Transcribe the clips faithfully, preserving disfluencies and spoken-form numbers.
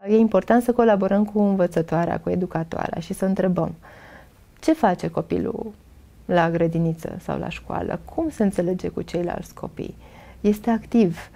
E important să colaborăm cu învățătoarea, cu educatoarea și să întrebăm ce face copilul la grădiniță sau la școală, cum se înțelege cu ceilalți copii, este activ,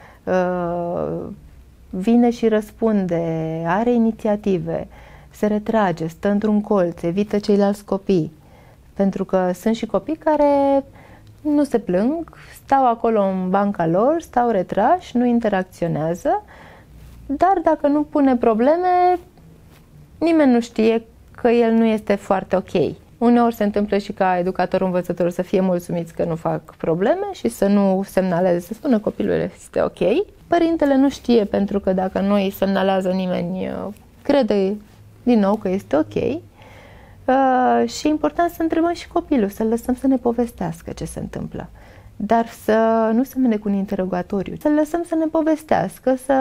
vine și răspunde, are inițiative, se retrage, stă într-un colț, evită ceilalți copii. Pentru că sunt și copii care nu se plâng, stau acolo în banca lor, stau retrași, nu interacționează, dar dacă nu pune probleme, nimeni nu știe că el nu este foarte ok. Uneori se întâmplă și ca educatorul, învățătorul să fie mulțumiți că nu fac probleme și să nu semnaleze, să spună copilul este ok. Părintele nu știe, pentru că dacă nu îi semnalează nimeni, crede din nou că este ok. Uh, și e important să întrebăm și copilul, să-l lăsăm să ne povestească ce se întâmplă. Dar să nu semene cu un interogatoriu, să-l lăsăm să ne povestească, să,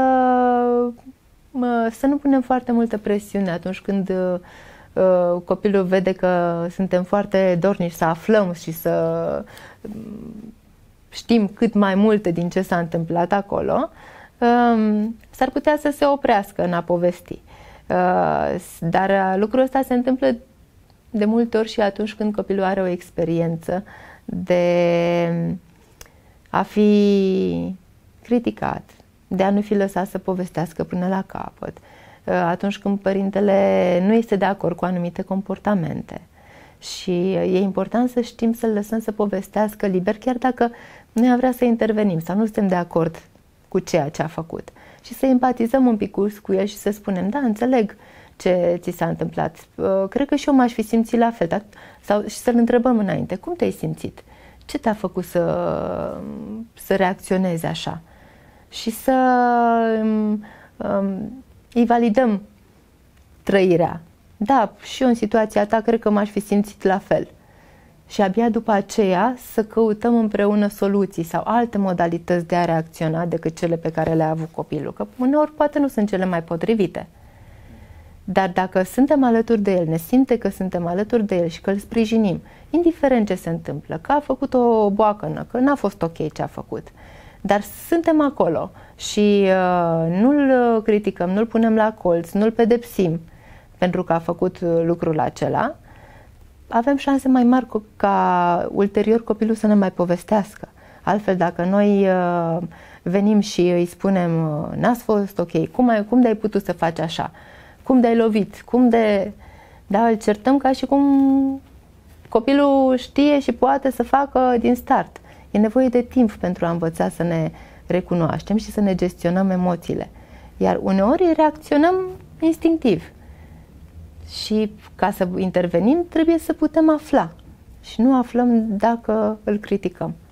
uh, să nu punem foarte multă presiune atunci când uh, copilul vede că suntem foarte dornici să aflăm și să uh, știm cât mai multe din ce s-a întâmplat acolo, uh, s-ar putea să se oprească în a povesti. Uh, dar lucrul ăsta se întâmplă de multe ori și atunci când copilul are o experiență de a fi criticat, de a nu fi lăsat să povestească până la capăt, atunci când părintele nu este de acord cu anumite comportamente. Și e important să știm să-l lăsăm să povestească liber, chiar dacă noi am vrea să intervenim sau nu suntem de acord cu ceea ce a făcut. Și să empatizăm un pic cu el și să spunem, da, înțeleg ce ți s-a întâmplat. Cred că și eu m-aș fi simțit la fel. Dar, sau, și să-l întrebăm înainte, cum te-ai simțit? Ce te-a făcut să, să reacționezi așa? Și să um, um, îi validăm trăirea. Da, și eu în situația ta cred că m-aș fi simțit la fel. Și abia după aceea să căutăm împreună soluții sau alte modalități de a reacționa decât cele pe care le-a avut copilul. Că uneori poate nu sunt cele mai potrivite. Dar dacă suntem alături de el, ne simte că suntem alături de el și că îl sprijinim, indiferent ce se întâmplă, că a făcut o boacănă, că n-a fost ok ce a făcut, dar suntem acolo și uh, nu-l criticăm, nu-l punem la colț, nu-l pedepsim pentru că a făcut lucrul acela, avem șanse mai mari ca ulterior copilul să ne mai povestească. Altfel, dacă noi uh, venim și îi spunem n-ați fost ok, cum, ai, cum de-ai putut să faci așa? Cum de-ai lovit? Cum de... Da, îl certăm ca și cum copilul știe și poate să facă din start. E nevoie de timp pentru a învăța să ne recunoaștem și să ne gestionăm emoțiile. Iar uneori reacționăm instinctiv. Și ca să intervenim, trebuie să putem afla. Și nu aflăm dacă îl criticăm.